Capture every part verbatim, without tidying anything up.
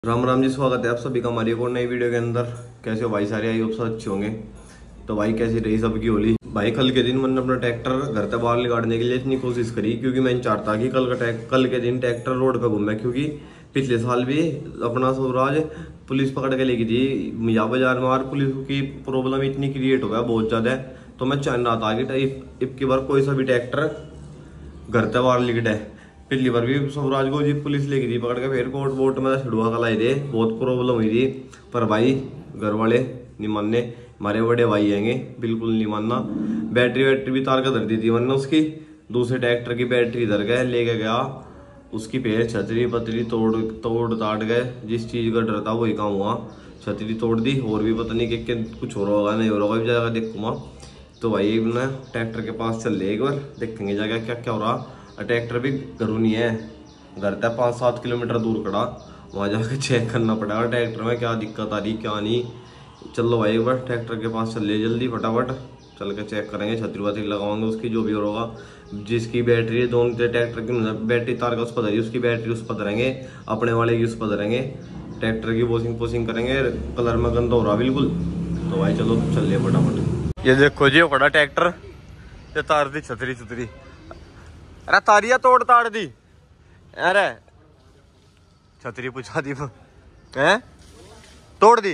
राम राम जी, स्वागत है आप सभी का हमारी एक और नई वीडियो के अंदर। कैसे हो भाई सारे? आई होप सब अच्छे होंगे। तो भाई कैसी रही सबकी होली? भाई कल के दिन मैंने अपना ट्रैक्टर घर से बाहर निकालने के लिए इतनी कोशिश करी क्योंकि मैं चाहता कि कल का कल के दिन ट्रैक्टर रोड पे घूमे, क्योंकि पिछले साल भी अपना स्वराज पुलिस पकड़ के लेगी थी मियाँ बाजार में और पुलिस की प्रॉब्लम इतनी क्रिएट हो गया बहुत ज़्यादा। तो मैं चाह रहा था कि इब की बार कोई सा भी ट्रैक्टर घर से बाहर लिखट है। पिछली बार भी स्वराज को जी पुलिस लेगी थी पकड़ के, फिर कोर्ट वोट में छिड़वा कर लाई थे, बहुत प्रॉब्लम हुई थी। पर भाई घर वाले नहीं मानने, हमारे बड़े भाई आएंगे बिल्कुल नहीं मानना। बैटरी वैटरी भी तार का धर दी थी मैंने उसकी, दूसरे ट्रैक्टर की बैटरी धर गए, लेके गया उसकी पैर छतरी पतरी तोड़ तोड़ ताड़ गए। जिस चीज़ का डर था वही काम हुआ, छतरी तोड़ दी। और भी पता नहीं कि, कि कुछ हो रहा होगा नहीं हो रहा होगा, जाएगा देखूंगा। तो भाई ना ट्रैक्टर के पास चल ले एक बार, देखेंगे जाएगा क्या क्या हो रहा। ट्रैक्टर भी घरों नहीं है, घर तक पाँच सात किलोमीटर दूर खड़ा, वहाँ जाकर चेक करना पड़ेगा ट्रैक्टर में क्या दिक्कत आ रही क्या नहीं। चलो भाई एक बार ट्रैक्टर के पास चल ले जल्दी फटाफट, चल के चेक करेंगे, छतरी वतरी लगावाएंगे उसकी जो भी होगा। जिसकी बैटरी है दोनों ट्रैक्टर की बैटरी तार का उस पर धरी, उसकी बैटरी उस पर धरेंगे, अपने वाले की उस पर धरेंगे, ट्रैक्टर की वॉशिंग पोशिंग करेंगे। कलर में गंदा हो रहा बिल्कुल। तो भाई चलो चल ले फटाफट। ये देखो जी खड़ा ट्रैक्टर, ये तार दी छतरी छतरी, अरे तारिया तोड़ ताड़ दी, अरे छतरी पूछा दी हैं तोड़ दी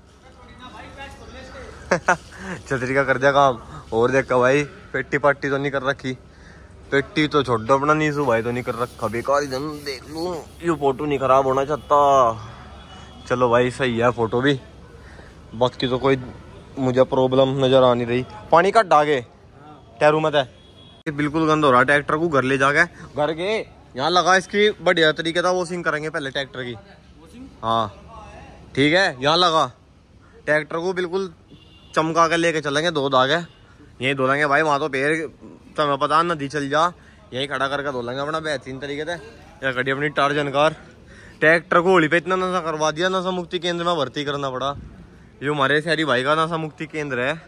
छतरी का कर दिया काम। और देखा भाई पेटी पाटी तो नहीं कर रखी, पेटी तो छोड़ो अपना नीसू भाई तो नहीं कर रखा, बेकार इधर देख लूं ये फोटो नहीं खराब होना चाहता। चलो भाई सही है फोटो भी, बाकी तो कोई मुझे प्रॉब्लम नजर आ नहीं रही। पानी का डागे टैरू मत है, बिल्कुल गंद हो रहा। ट्रैक्टर को घर ले जाके घर के यहाँ लगा, इसकी बढ़िया तरीके से वॉशिंग करेंगे पहले ट्रैक्टर की। हाँ ठीक है, यहाँ लगा ट्रैक्टर को बिल्कुल चमका के लेके चलेंगे, धो धागे यही धो लेंगे भाई। वहाँ तो पैर तुम्हें पता नदी चल जा, यही खड़ा करके धो लेंगे अपना बेहतरीन तरीके से। या कड़ी अपनी टार्जन कार। ट्रैक्टर को होली पे इतना नशा करवा दिया, नशा मुक्ति केंद्र में भर्ती करना पड़ा। ये हमारे शहरी भाई का नशा मुक्ति केंद्र है।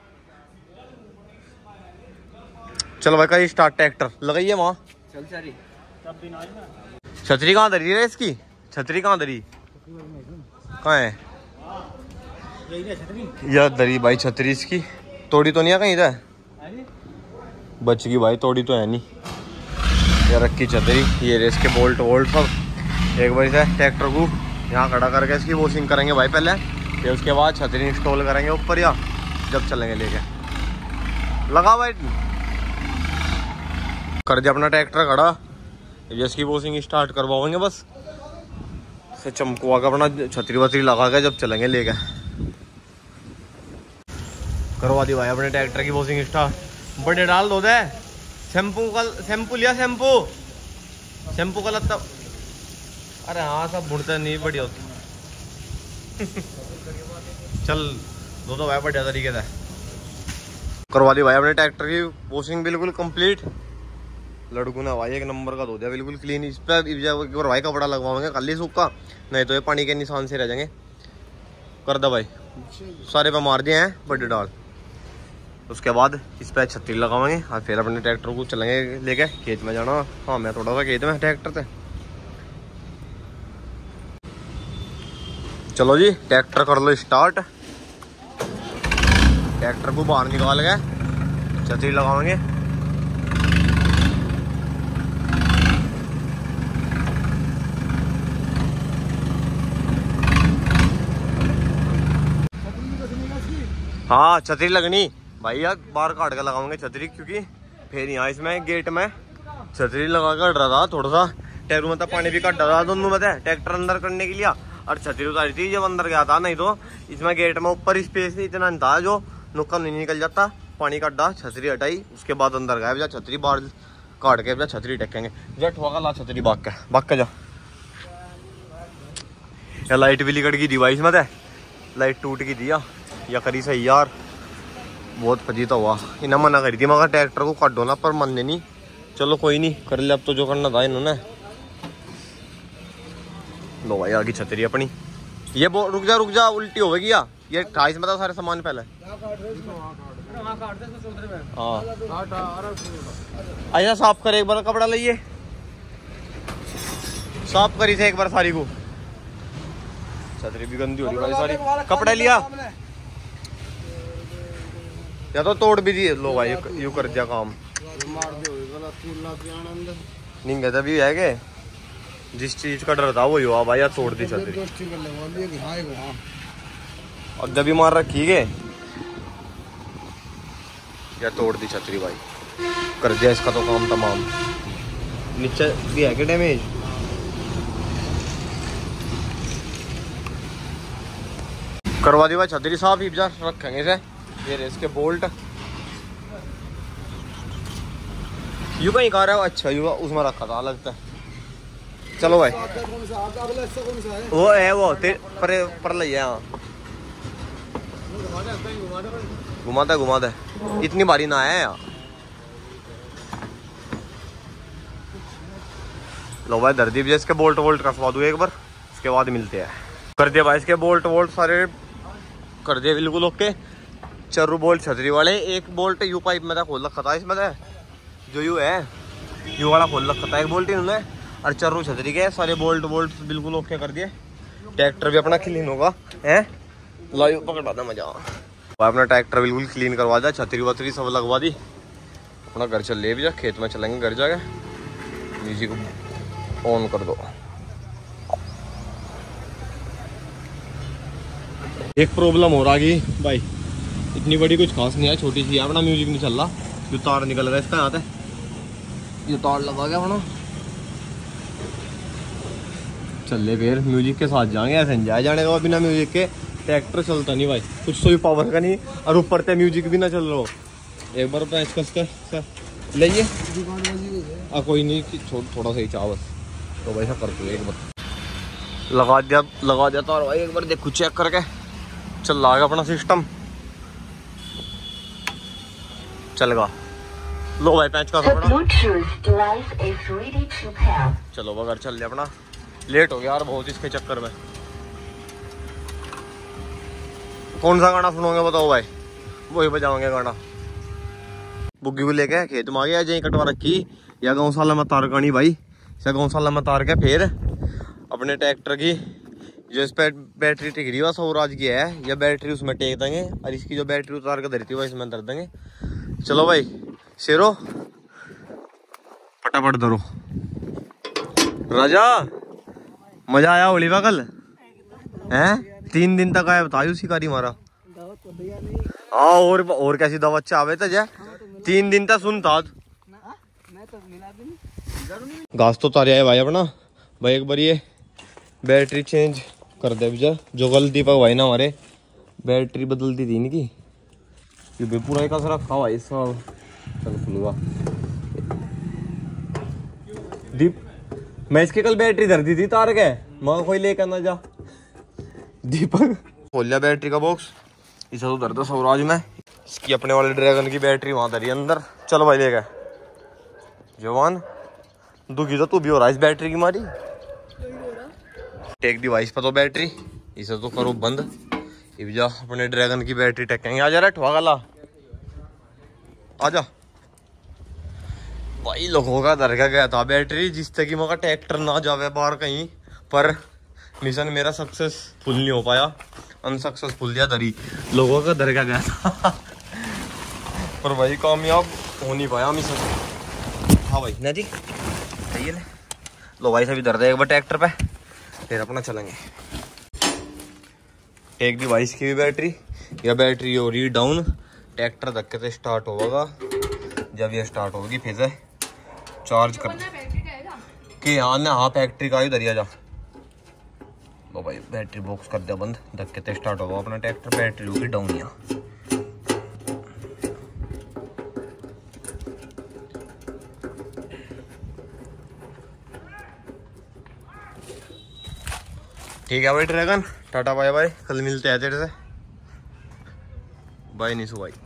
चलो भाई का स्टार्ट ट्रैक्टर लगाइए वहाँ। छतरी कहाँ धरी है इसकी? छतरी कहाँ धरी? कहाँ है यह धरी भाई छतरी इसकी? तोड़ी तो नहीं है कहीं इधर? बच गई भाई, तोड़ी तो है नहीं। ये रखी छतरी, ये रेस के बोल्ट वोल्ट सब। एक बार से ट्रैक्टर को यहाँ खड़ा करके इसकी वॉशिंग करेंगे भाई पहले, फिर उसके बाद छतरी इंस्टॉल करेंगे ऊपर, या जब चलेंगे लेके। लगा भाई कर दिया अपना ट्रैक्टर खड़ा, जिसकी वॉशिंग स्टार्ट करवाओगे बस से चमकवा के अपना छतरी वतरी लगा के जब चलेंगे लेके। करवा दी भाई अपने ट्रैक्टर की वॉशिंग स्टार्ट। बड़े डाल दो दे शैम्पू का, शैम्पू लिया शैम्पू शैम्पू का लगता। अरे हाँ सब बुढ़ते नहीं बढ़िया होती चल दो दो भाई बढ़िया तरीके से करवा दी भाई अपने ट्रैक्टर की वॉशिंग बिल्कुल कंप्लीट। लड़कू ने भाई एक नंबर का धो दिया बिल्कुल क्लीन। इस पर भाई कपड़ा लगवाएंगे खाली सूखा, नहीं तो ये पानी के निशान से रह जाएंगे। कर दो भाई, सारे पे मार दिए हैं बड़े डाल। उसके बाद इस पर छतरी लगाएंगे और फिर अपने ट्रैक्टर को चलेंगे लेके खेत में जाना। हाँ मैं थोड़ा सा खेत में ट्रैक्टर से। चलो जी ट्रैक्टर कर लो स्टार्ट। ट्रैक्टर को बाहर निकाल के छतरी लगाएंगे। हाँ छतरी लगनी भाई यार, बाहर काट के लगाओगे छतरी, क्योंकि फिर यहाँ इसमें गेट में छतरी लगा कर रहा था। थोड़ा सा टैरू में पानी भी कट रहा दोनों में ट्रैक्टर अंदर करने के लिए, और छतरी उतारी थी जब अंदर गया था। नहीं तो इसमें गेट में ऊपर स्पेस इतना नहीं था जो नुक्कड़ नहीं निकल जाता। पानी कटा, छतरी हटाई, उसके बाद अंदर गया भैया छतरी बाहर काट के भैया छतरी टेकेंगे। जट होगा ला छतरी भाग के भाग के जा। या लाइट भी लिकट गई थी भाई इसमें, लाइट टूट गई थी या करी सही यार, बहुत फजीता हुआ। इन्हें मना करी थी मगर ट्रैक्टर को काट दो ना, पर मन नहीं। चलो कोई नहीं कर ले, अब तो जो करना था इन्होंने। लो भाई आगे छतरी अपनी। ये रुक जा रुक जा उल्टी हो गई या ये अट्ठाईस में था सारे सामान पहले। हाँ अच्छा साफ करे एक बार, कपड़ा लाइए साफ करी थे एक बार सारी को। छतरी भी गंदी हो रही भाई सारी। कपड़े लिया या तो तोड़ भी दिए। लो भाई यू कर दिया काम। नहीं कहता भी है के जिस चीज का डर था वो युवा भाई यार तोड़ दी छतरी। अब जब भी मार रखी है या तोड़ दी छतरी भाई। कर दिया इसका तो काम तमाम। नीचे भी है के डैमेज। करवा दी भाई छतरी साफ ही जा रखेंगे से। ये रहे इसके बोल्ट। यू कहीं कहा रहा है। अच्छा यू उसमें रखा था लगता है। चलो भाई वो है वो पर पर लिया घुमाता घुमाता इतनी बारी ना आया यार। लो भाई दर्दी भी इसके बोल्ट वोल्ट कसवा दूँ एक बार उसके बाद मिलते हैं। कर दिया भाई इसके बोल्ट वोल्ट सारे कर दिए बिल्कुल ओके। चर्रू बोल्ट छतरी वाले। एक बोल्ट यू पाइप में था खोल रखा था इसमें जो यू है यू वाला खोल रखा था एक बोल्ट इन्होंने। और चर्रू छतरी के सारे बोल्ट वोल्ट बिल्कुल ओके कर दिए। ट्रैक्टर भी अपना क्लीन होगा है। लाइव पकड़ा था मजा। अपना ट्रैक्टर बिल्कुल क्लीन करवा दिया। छतरी वतरी सब लगवा दी। अपना घर चल ले भी जा। खेत में चलेंगे घर जाके। म्यूजिक ऑन कर दो। एक प्रॉब्लम हो रहा कि भाई इतनी बड़ी कुछ खास नहीं है छोटी सी है। अपना म्यूजिक नहीं चल रहा। जो तार निकल रहा है इसका यहाँ से ये तार लगा गया अपना। चल ले फिर म्यूजिक के साथ जाएंगे। ऐसे जाए जाने का बिना म्यूजिक के ट्रैक्टर चलता नहीं भाई। कुछ तो भी पावर का नहीं और ऊपर से म्यूजिक भी ना चल रहा हो। एक बार पैच कस कर ले कोई नहीं थो, थोड़ा सा ही चाह बस। तो भाई कर दो एक बार लगा दिया लगा दिया तार भाई। एक बार देखो चेक करके चल रहा है अपना सिस्टम। चलेगा। लो भाई पैच का चलो बगर चल लिया अपना। लेट हो गया यार बहुत इसके चक्कर में। कौन सा गाना सुनोगे बताओ भाई। वही बजाओगे गाना। बुग्गी को लेके खेत में आ गया जहीं कटवा रखी या गौशाला में तार गानी भाई। या गौशाला में तार के फिर अपने ट्रैक्टर की जो इस पे बैटरी टिक रही है सौराज की है या बैटरी उसमें टेक देंगे। और इसकी जो बैटरी उतार के धरती है इसमें धर देंगे। चलो भाई शेरो फटाफट धरो। राजा मजा आया होली का कल हैं। तीन दिन तक आया बतायु शिकारी मारा। हाँ और और कैसी दवा चावे तो जा। तीन दिन तक सुन था घास तो तारे आए भाई अपना। भाई एक बार ये बैटरी चेंज कर दे भैया। जो कल दीपक भाई ना हमारे बैटरी बदल दी थी इनकी। ये पूरा एक असर रखा भाई सब। चल खुलवा दीप मैं इसके कल बैटरी धर दी थी तार के। मैं कोई लेकर ना जा। दीपक खोल लिया बैटरी का बॉक्स। इसे तो धर दो सौराज में। इसकी अपने वाले ड्रैगन की बैटरी वहां धरी अंदर। चलो भाई लेकर जवान दुखी तो तू भी हो रहा है इस बैटरी की मारी। टेक डिवाइस पर तो बैटरी इसे तो करो बंद। ये जा अपने ड्रैगन की बैटरी टेकेंगे। आ जा रहा ठुआ गला आजा भाई। लोगों का धर का गया था बैटरी जिससे कि मगर ट्रैक्टर ना जावे बाहर कहीं। पर मिशन मेरा सक्सेसफुल नहीं हो पाया। अनसक्सेसफुल दिया धरी लोगों का धर का गया था। पर भाई कामयाब हो नहीं पाया मिशन। हाँ भाई ना जी सही है। लो भाई सभी धर दे एक बार ट्रैक्टर पे फिर अपना चलेंगे। एक डिवाइस की भी बैटरी या बैटरी हो रही डाउन। ट्रैक्टर धक्के से स्टार्ट होगा। जब ये स्टार्ट होगी फिर से चार्ज कर कि हाँ ना हाँ फैक्ट्री का ही दरिया जा। लो भाई बैटरी बॉक्स कर दिया बंद। धक्के से स्टार्ट होगा अपना ट्रैक्टर। बैटरी होगी डाउन यहाँ। ठीक है भाई ड्रैगन टाटा बाय बाय। कल मिलते हैं तेरे से। बाय निशु भाई।